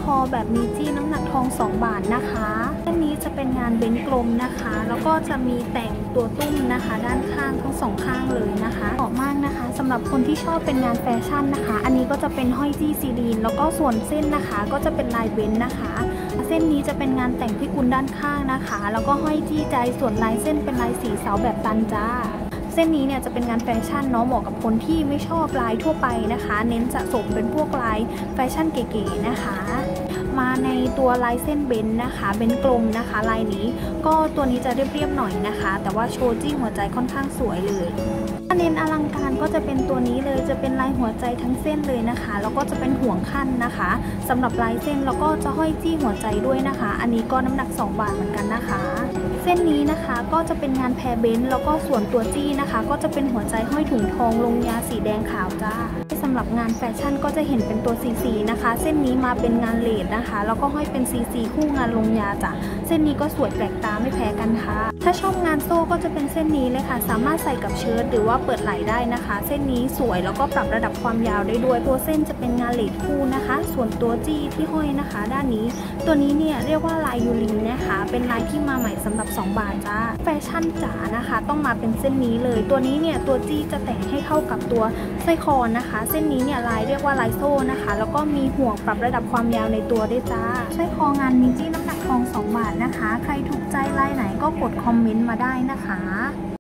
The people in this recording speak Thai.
คอแบบมีจี้น้ำหนักทอง2 บาทนะคะเส้นนี้จะเป็นงานเบ้นกลมนะคะแล้วก็จะมีแต่งตัวตุ้มนะคะด้านข้างทั้ง2 ข้างเลยนะคะเหมาะมากนะคะสำหรับคนที่ชอบเป็นงานแฟชั่นนะคะอันนี้ก็จะเป็นห้อยจี้ซีรีนแล้วก็ส่วนเส้นนะคะก็จะเป็นลายเบ้นนะคะเส้นนี้จะเป็นงานแต่งพิกุลด้านข้างนะคะแล้วก็ห้อยจี้ใจส่วนลายเส้นเป็นลายสีเสาแบบตันจ้าเส้นนี้เนี่ยจะเป็นงานแฟชั่นเนาะเหมาะกับคนที่ไม่ชอบลายทั่วไปนะคะเน้นสะสมเป็นพวกลายแฟชั่นเก๋ๆนะคะมาในตัวลายเส้นเบนนะคะเบนกลมนะคะลายนี้ก็ตัวนี้จะเรียบๆหน่อยนะคะแต่ว่าโชว์จี้หัวใจค่อนข้างสวยเลยเน้นอลังการก็จะเป็นตัวนี้เลยจะเป็นลายหัวใจทั้งเส้นเลยนะคะแล้วก็จะเป็นห่วงขั้นนะคะสำหรับลายเส้นแล้วก็จะห้อยจี้หัวใจด้วยนะคะอันนี้ก็น้ำหนัก2 บาทเหมือนกันนะคะเส้นนี้นะคะก็จะเป็นงานแพรเบนแล้วก็ส่วนตัวจี้นะคะก็จะเป็นหัวใจห้อยถุงทองลงยาสีแดงขาวจ้าสำหรับงานแฟชั่นก็จะเห็นเป็นตัวซีนะคะเส้นนี้มาเป็นงานเลดนะคะแล้วก็ห้อยเป็นซีคู่งานลงยาจ้ะเส้นนี้ก็สวยแปลกตาไม่แพ้กันค่ะถ้าชอบงานโซ่ก็จะเป็นเส้นนี้เลยค่ะสามารถใส่กับเชิ้ตหรือว่าเปิดไหล่ได้นะคะเส้นนี้สวยแล้วก็ปรับระดับความยาวได้ด้วยตัวเส้นจะเป็นงานเลดคู่นะคะส่วนตัวจี้ที่ห้อยนะคะด้านนี้ตัวนี้เนี่ยเรียกว่าลายยูริงนะคะเป็นลายที่มาใหม่สำหรับ2 บาทจ้าแฟชั่นจ๋านะคะต้องมาเป็นเส้นนี้เลยตัวนี้เนี่ยตัวจี้จะแต่งให้เข้ากับตัวสร้อยคอนะคะเส้นนี้เนี่ยลายเรียกว่าลายโซ่นะคะแล้วก็มีห่วงปรับระดับความยาวในตัวด้วยจ้าสร้อยคองานมีจี้น้ำหนักทอง2 บาทนะคะใครถูกใจลายไหนก็กดคอมเมนต์มาได้นะคะ